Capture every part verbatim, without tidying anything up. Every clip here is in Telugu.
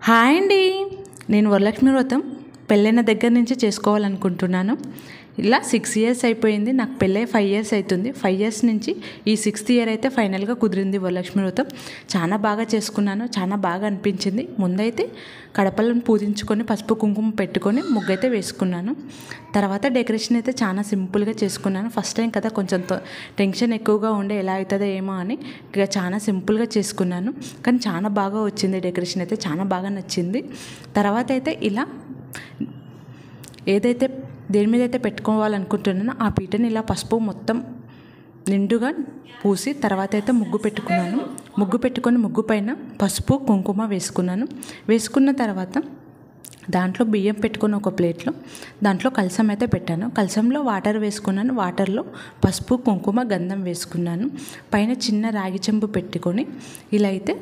హాయ్ అండి. నేను వరలక్ష్మి వ్రతం పెళ్ళైన దగ్గర నుంచి చేసుకోవాలనుకుంటున్నాను. ఇలా సిక్స్ ఇయర్స్ అయిపోయింది. నాకు పెళ్ళై ఫైవ్ ఇయర్స్ అవుతుంది. ఫైవ్ ఇయర్స్ నుంచి ఈ సిక్స్త్ ఇయర్ అయితే ఫైనల్గా కుదిరింది వరలక్ష్మి వ్రతం. చాలా బాగా చేసుకున్నాను. చాలా బాగా అనిపించింది. ముందైతే కడపలను పూజించుకొని పసుపు కుంకుమ పెట్టుకొని ముగ్గైతే వేసుకున్నాను. తర్వాత డెకరేషన్ అయితే చాలా సింపుల్గా చేసుకున్నాను. ఫస్ట్ టైం కదా, కొంచెం టెన్షన్ ఎక్కువగా ఉండే ఎలా అవుతుందో ఏమో అని ఇక చాలా సింపుల్గా చేసుకున్నాను. కానీ చాలా బాగా వచ్చింది. డెకరేషన్ అయితే చాలా బాగా నచ్చింది. తర్వాత అయితే ఇలా ఏదైతే దేని మీద అయితే పెట్టుకోవాలనుకుంటున్నానో ఆ పీటని ఇలా పసుపు మొత్తం నిండుగా పూసి తర్వాత అయితే ముగ్గు పెట్టుకున్నాను. ముగ్గు పెట్టుకొని ముగ్గు పైన పసుపు కుంకుమ వేసుకున్నాను. వేసుకున్న తర్వాత దాంట్లో బియ్యం పెట్టుకుని ఒక ప్లేట్లో దాంట్లో కలసం అయితే పెట్టాను. కలసంలో వాటర్ వేసుకున్నాను. వాటర్లో పసుపు కుంకుమ గంధం వేసుకున్నాను. పైన చిన్న రాగి చెంబు పెట్టుకొని ఇలా అయితే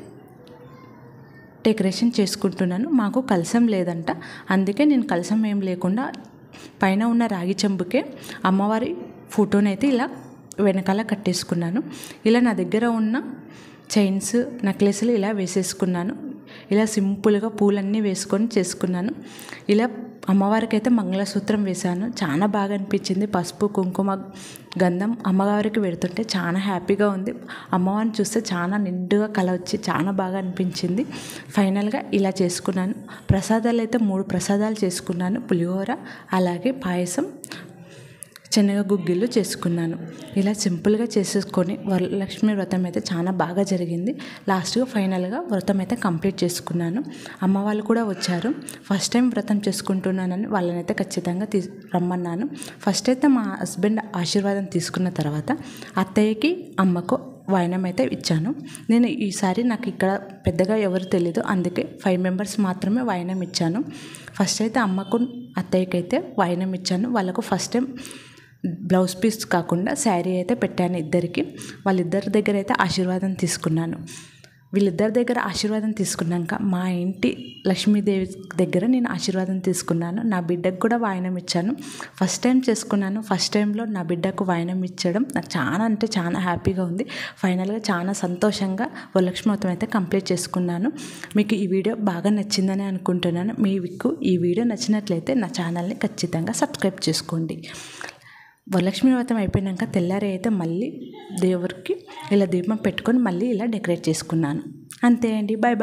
డెకరేషన్ చేసుకుంటున్నాను. మాకు కలసం లేదంట, అందుకే నేను కలసం ఏం లేకుండా పైన ఉన్న రాగి చెంబుకే అమ్మవారి ఫోటోని అయితే ఇలా వెనకాల కట్టేసుకున్నాను. ఇలా నా దగ్గర ఉన్న చైన్స్ నెక్లెస్లు ఇలా వేసేసుకున్నాను. ఇలా సింపుల్గా పూలన్నీ వేసుకొని చేసుకున్నాను. ఇలా అమ్మవారికి అయితే మంగళసూత్రం వేశాను. చాలా బాగా అనిపించింది. పసుపు కుంకుమ గంధం అమ్మవారికి పెడుతుంటే చాలా హ్యాపీగా ఉంది. అమ్మవారిని చూస్తే చాలా నిండుగా కళ వచ్చి చాలా బాగా అనిపించింది. ఫైనల్గా ఇలా చేసుకున్నాను. ప్రసాదాలు అయితే మూడు ప్రసాదాలు చేసుకున్నాను. పులిహోర, అలాగే పాయసం, శనగ గుగ్గిళ్ళు చేసుకున్నాను. ఇలా సింపుల్గా చేసేసుకొని వరలక్ష్మి వ్రతం అయితే చాలా బాగా జరిగింది. లాస్ట్గా ఫైనల్గా వ్రతం అయితే కంప్లీట్ చేసుకున్నాను. అమ్మ వాళ్ళు కూడా వచ్చారు. ఫస్ట్ టైం వ్రతం చేసుకుంటున్నానని వాళ్ళనైతే ఖచ్చితంగా తీ రమ్మన్నాను. ఫస్ట్ అయితే మా హస్బెండ్ ఆశీర్వాదం తీసుకున్న తర్వాత అత్తయ్యకి అమ్మకు వాయనం అయితే ఇచ్చాను. నేను ఈసారి నాకు ఇక్కడ పెద్దగా ఎవరు తెలీదు, అందుకే ఫైవ్ మెంబర్స్ మాత్రమే వాయనం ఇచ్చాను. ఫస్ట్ అయితే అమ్మకు అత్తయ్యకి అయితే వాయనం ఇచ్చాను. వాళ్ళకు ఫస్ట్ టైం బ్లౌజ్ పీస్ కాకుండా శారీ అయితే పెట్టాను ఇద్దరికి. వాళ్ళిద్దరి దగ్గర అయితే ఆశీర్వాదం తీసుకున్నాను. వీళ్ళిద్దరి దగ్గర ఆశీర్వాదం తీసుకున్నాక మా ఇంటి లక్ష్మీదేవి దగ్గర నేను ఆశీర్వాదం తీసుకున్నాను. నా బిడ్డకు కూడా వాయనం ఇచ్చాను. ఫస్ట్ టైం చేసుకున్నాను. ఫస్ట్ టైంలో నా బిడ్డకు వాయనం ఇచ్చడం నాకు చాలా అంటే చాలా హ్యాపీగా ఉంది. ఫైనల్గా చాలా సంతోషంగా వరలక్ష్మి వ్రతం అయితే కంప్లీట్ చేసుకున్నాను. మీకు ఈ వీడియో బాగా నచ్చిందని అనుకుంటున్నాను. మీకు ఈ వీడియో నచ్చినట్లయితే నా ఛానల్ని ఖచ్చితంగా సబ్స్క్రైబ్ చేసుకోండి. వరలక్ష్మి వ్రతం అయిపోయాక తెల్లారి అయితే మళ్ళీ దేవుడికి ఇలా దీపం పెట్టుకొని మళ్ళీ ఇలా డెకరేట్ చేసుకున్నాను. అంతే అండి. Bye bye.